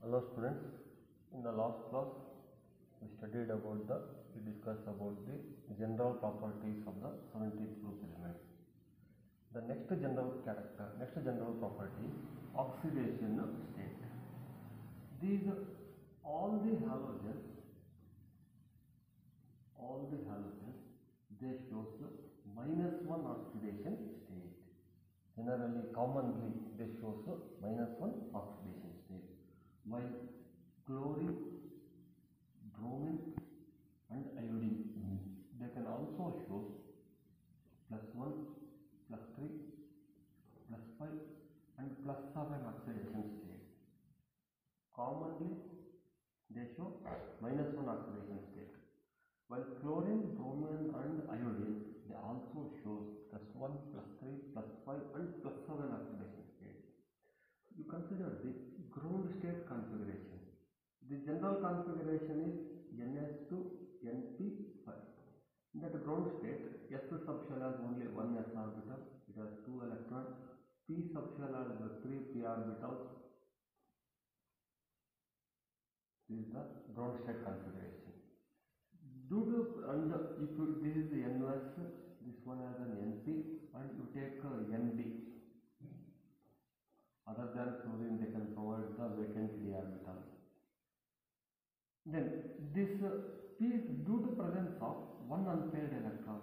Hello students, in the last class we discussed about the general properties of the 17th group element. The next general property, oxidation state. These all the halogens they shows -1 oxidation state. Generally, commonly they shows -1 oxidation state, while chlorine, bromine and iodine they can also show +1, +3, +5 and +7 oxidation state. Commonly they show -1 oxidation state, while chlorine, bromine and iodine they also shows +1, +3, +5 and +7 oxidation state. You consider the ground state configuration. The general configuration is NS2 NP5. In that ground state, S subshell has only one s orbital, it has 2 electrons. P subshell has 3 p orbitals. This is the ground state configuration. Due to if this is NS, this one has an NP, and you take NB. Other than fluorine, they can provide the vacant d orbital. Then this P is due to presence of one unpaired electron.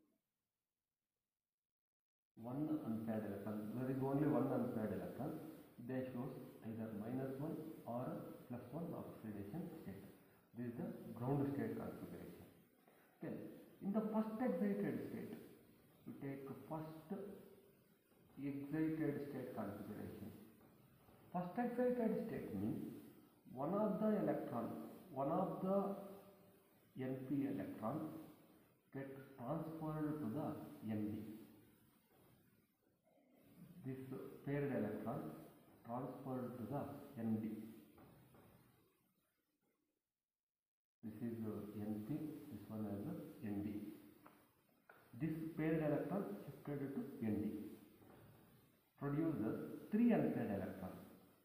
There is only one unpaired electron. They shows either -1 or +1 oxidation state. This is the ground state configuration. Then in the first excited state, you take first excited state configuration. First excited state means one of the NP electron get transferred to the NB. This paired electron transferred to the NB. This is NP, this one is NB. This paired electron shifted to ND. Produces 3 unpaired electrons.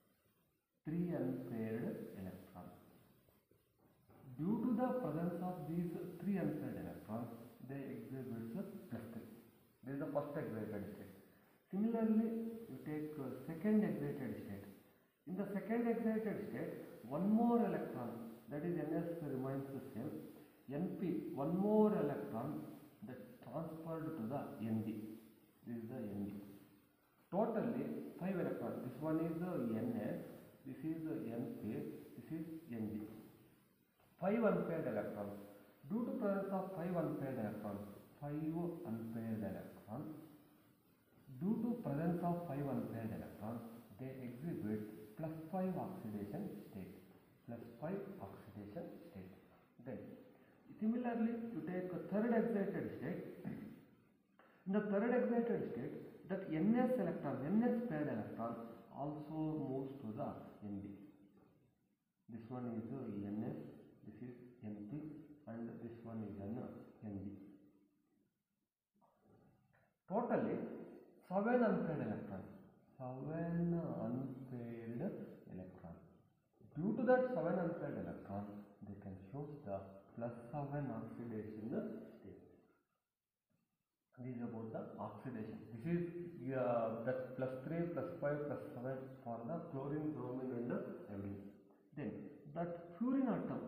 Due to the presence of these 3 unpaired electrons, they exhibit +3. This is the first excited state. Similarly, you take second excited state. In the second excited state, one more electron, that is NS remains the same. NP, one more electron that transferred to the ND. This is the ND. Totally 5 electrons. This one is the NS, this is the NP, this is ND. 5 unpaired electrons. Due to presence of 5 unpaired electrons, due to presence of 5 unpaired electrons, they exhibit +5 oxidation state. Then similarly, you take a third excited state. In the third excited state, that NS paired electron also moves to the NB. This one is NS, this is NP, and this one is NB. Totally 7 unpaired electrons. Due to that 7 unpaired electrons, they can show the +7 oxidation state. This is about the oxidation. This is that +3, +5, +7 for the chlorine, bromine and iodine. Then that fluorine atom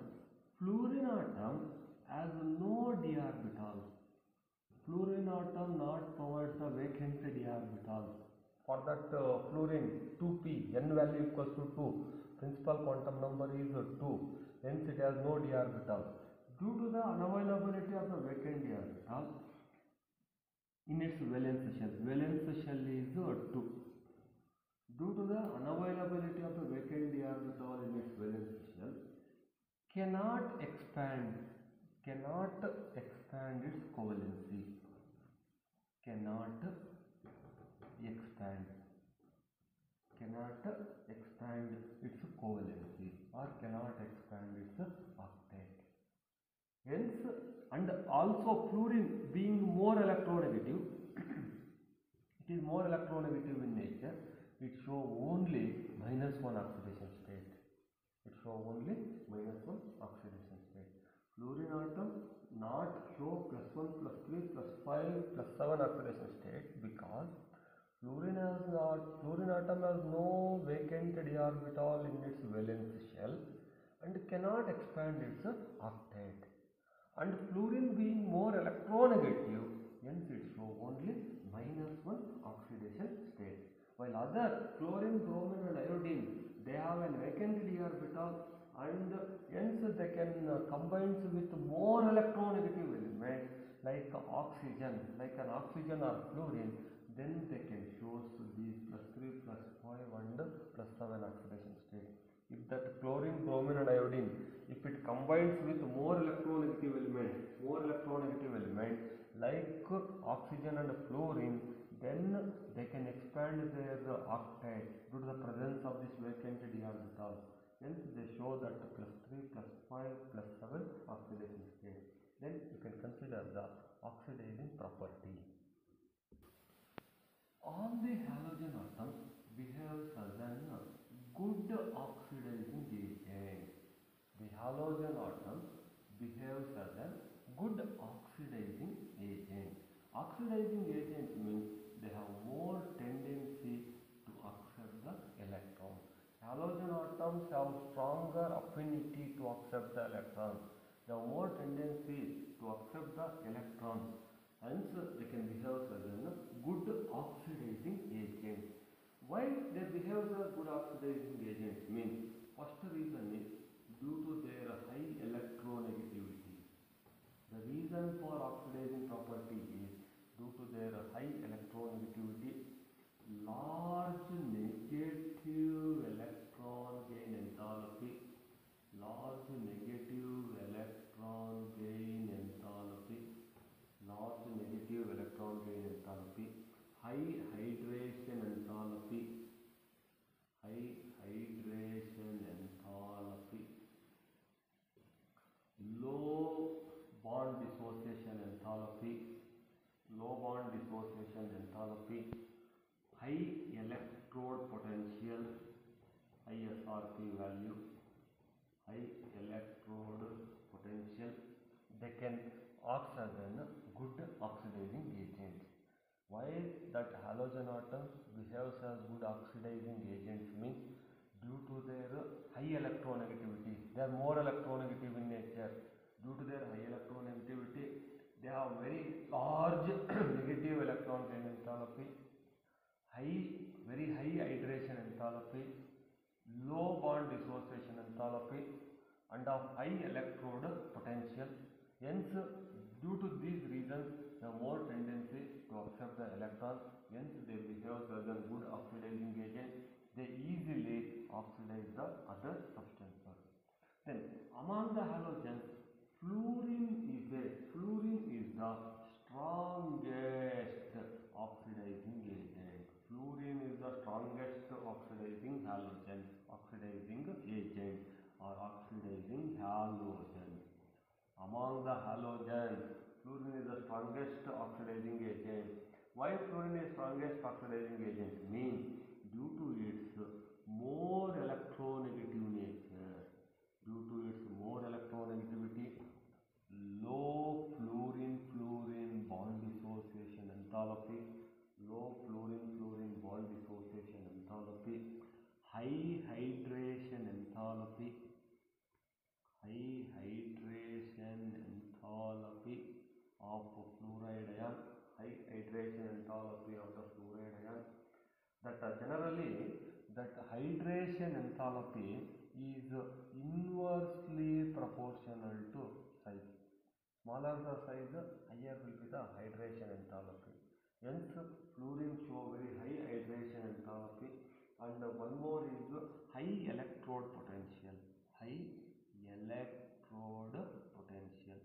has no d orbital. Fluorine atom not provides the vacant d orbital. For that fluorine 2p, n value equals to 2, principal quantum number is 2, hence it has no d orbital. Due to the unavailability of the vacant d orbital in its valence shell is 2. Due to the unavailability of the vacant d orbital in its valence shell, cannot expand its covalency. Cannot expand its covalency or cannot expand its octet. Hence, and also fluorine being more electronegative, it is more electronegative in nature, it shows only -1 oxidation state. it show only -1 oxidation state. Fluorine atom not show +1, +3, +5, +7 oxidation state because fluorine atom has no vacant d orbital in its valence shell and cannot expand its octet. And fluorine being more electronegative, hence it show only -1 oxidation state. While other chlorine, bromine and iodine, they have a vacant d orbital and hence they can combine with more electronegative elements like oxygen, like an oxygen or fluorine, then they can show these +3, +5 and +7 oxidation state. If that chlorine, bromine and iodine, if it combines with more electronegative element like oxygen and fluorine, then they can expand their octet due to the presence of this vacant d orbital. Hence they show that +3, +5, +7 oxidation state. Then you can consider the oxidizing property. All the halogen atoms behaves as an good oxidizing agent. The halogen atom behaves as a good oxidizing agent. Oxidizing agents means they have more tendency to accept the electron. Halogen atoms have stronger affinity to accept the electrons. They have more tendency to accept the electrons. Hence, they can behave as a good oxidizing agent. Why they behave as good oxidizing agents means, first reason is due to their high electronegativity. The reason for oxidizing property is due to their high electronegativity, large negative electron gain enthalpy, large negative electron gain enthalpy, large negative electron gain enthalpy, high hydration enthalpy, high hydration enthalpy, low bond dissociation enthalpy, low bond dissociation enthalpy, high electrode potential, high SRP value, high electrode potential. They can act as a good oxidizing agent. Why that halogen atoms behaves as good oxidizing agents means due to their high electronegativity. They are more electronegative in nature. Due to their high electronegativity, they have very large negative electron gain enthalpy, very high hydration enthalpy, low bond dissociation enthalpy, and of high electrode potential. Hence, due to these reasons, they have more tendency to accept the electron. Hence, they behave as a good oxidizing agent. They easily oxidize the other substances. Then, among the halogens, fluorine is the strongest oxidizing agent. Fluorine is the strongest oxidizing halogen, oxidizing agent or oxidizing halogen. Among the halogens, fluorine is the strongest oxidizing agent. Why fluorine is strongest oxidizing agent? Means due to its more electronegative nature. Due to its more electronegativity, low fluorine bond dissociation enthalpy, low fluorine bond dissociation enthalpy, high hydration enthalpy, of fluoride ion, high hydration enthalpy of the fluoride ion. That generally that hydration enthalpy is inversely proportional to size. Smaller the size, higher will be the hydration enthalpy. Hence, fluorine show very high hydration enthalpy, and one more is high electrode potential. High electrode potential.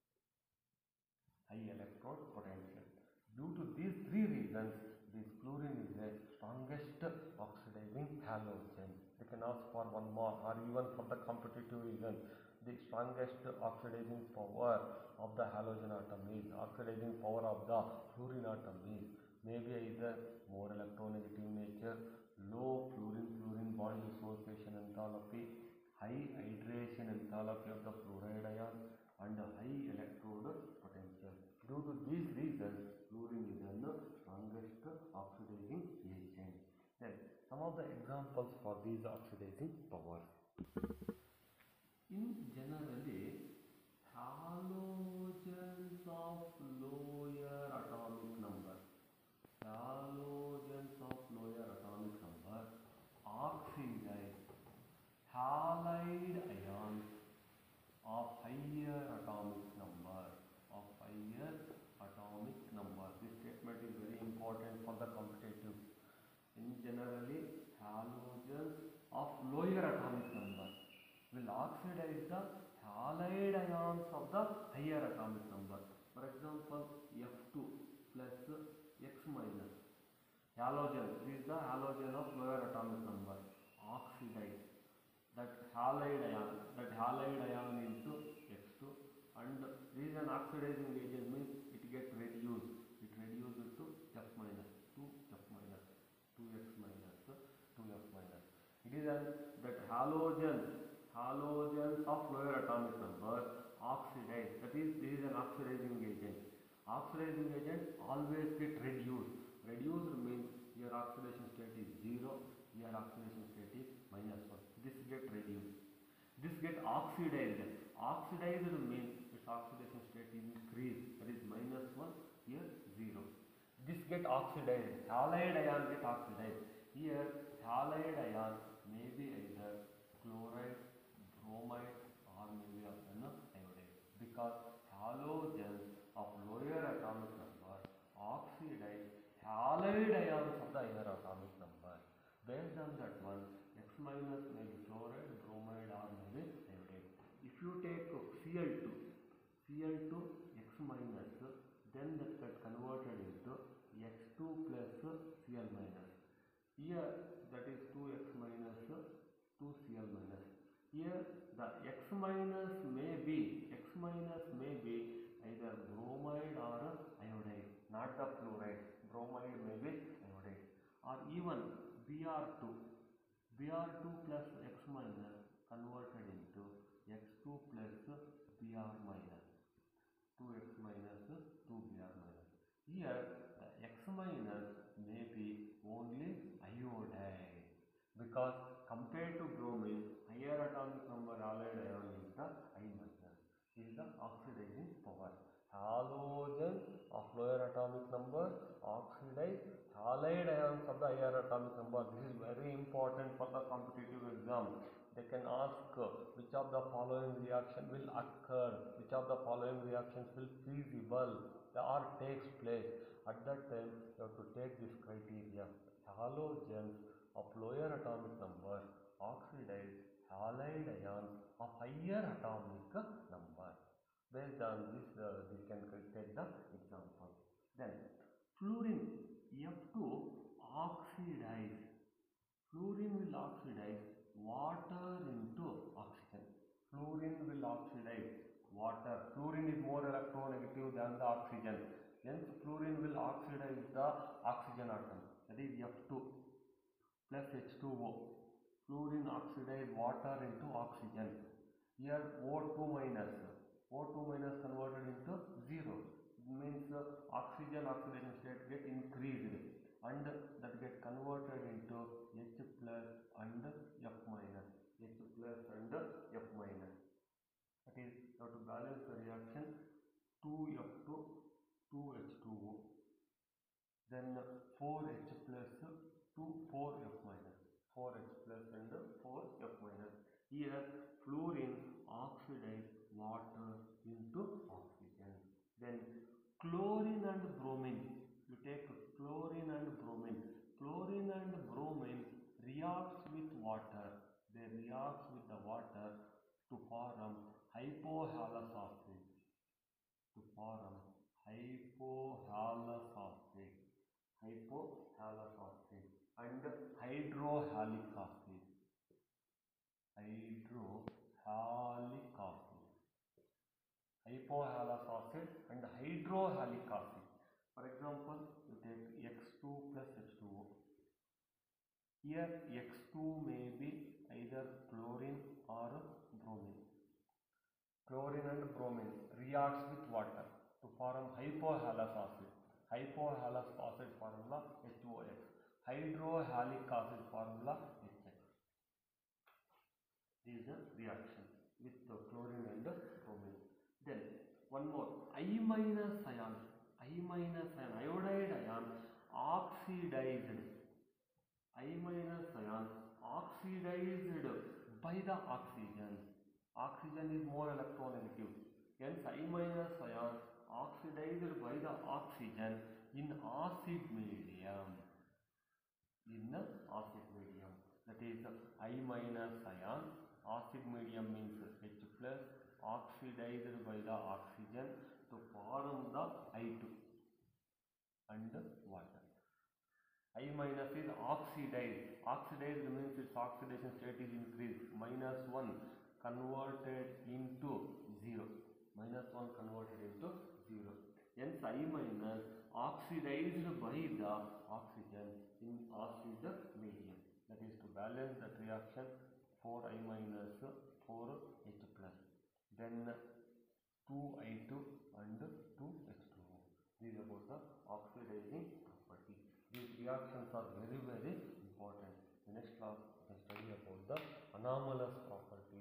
High electrode potential. Due to these three reasons, this fluorine is the strongest oxidizing halogen. They can ask for one more, or even for the competitive reason, the strongest oxidizing power of the halogen atom is, oxidizing power of the fluorine atom is maybe either more electronegative nature, low fluorine bond dissociation enthalpy, high hydration enthalpy of the fluoride ion and high electrode potential. Due to these reasons, fluorine is the strongest oxidizing agent. Then some of the examples for these oxidizing powers. In generally, halogens of lower atomic number, oxidize halide ions of higher atomic number. This statement is very important for the competitive. In generally, halogens of lower atomic number will oxidize the halide ions of the higher atomic number. For example, F2 plus X minus. Halogen, this is the halogen of lower atomic number. Oxidize that halide ion into X2, and this is an oxidizing agent, means it gets reduced. It reduces to F minus, 2F minus, 2X minus, 2F minus. It is that halogens of lower atomic number oxidize. That is, this is an oxidizing agent. Oxidizing agent always get reduced. Reduced means your oxidation state is 0, your oxidation state is -1. This get reduced. This get oxidized. Oxidized means its oxidation state is increased. That is -1, here 0. This get oxidized. Halide ion get oxidized. Here halide ion may be either chloride, bromide, or maybe an iodide, because halogens of lower atomic number oxidize halide ions of the higher atomic number. Based on that one, X minus may be chloride, bromide, or maybe iodide. If you take Cl2 X minus, then that gets converted into X2 plus Cl minus. Here that is 2X minus 2Cl minus. Here the X minus may be either bromide or iodide, not the fluoride. Bromide may be iodide, or even Br2 plus X minus converted into X2 plus Br minus, 2X minus 2Br minus. Here the X minus may be only iodide, because compared to bromine, higher atomic number halide ion is the I minus. This is the oxidizing power. Halogen of lower atomic number oxidize halide ions of the higher atomic number. This is very important for the competitive exam. They can ask which of the following reaction will occur, which of the following reactions will feasible or takes place. At that time, you have to take this criteria. Halogens of lower atomic number oxidize halide ions of higher atomic number. Based on this, we can take the example. Then fluorine F2 oxidize. Fluorine will oxidize water into oxygen. Fluorine will oxidize water. Fluorine is more electronegative than the oxygen. Hence, fluorine will oxidize the oxygen atom. That is F2 plus H2O. Fluorine oxidize water into oxygen. Here O2 minus converted into 0. It means oxygen oxidation state get increased, and that get converted into H plus and F minus. H plus and F minus. That is, you have to balance the reaction 2F2, 2H2O. Then 4H plus 4F minus. 4H plus and 4F minus. Here fluorine oxidize water into oxygen. Then chlorine and bromine. You take chlorine and bromine. Chlorine and bromine reacts with water. They react with the water to form hypohalosphate. And hydrohalic acid. Hypohalous acid and hydrohalic acid. For example, you take X2 plus H2O. Here X2 may be either chlorine or bromine. Chlorine and bromine reacts with water to form hypohalous acid. Hypohalous acid formula HOX. Hydrohalic acid formula HX. This is the reaction with the chlorine and the bromine. Then one more, I minus ion, iodide ion oxidized. I minus ion oxidized by the oxygen. Oxygen is more electronegative. Hence I minus ion oxidized by the oxygen in acid medium. In acid medium. That is I minus ion, acid medium means H plus, oxidized by the oxygen to form the I2 and water. I minus is oxidized. Oxidized means its oxidation state is increased. Minus 1 converted into 0. Minus 1 converted into 0. Hence I minus oxidized by the oxygen in acid medium. That is to balance that reaction 4I minus 4H plus. Then 2I2 and 2H2O. This is about the oxidizing property. These reactions are very important. In the next class we can study about the anomalous property.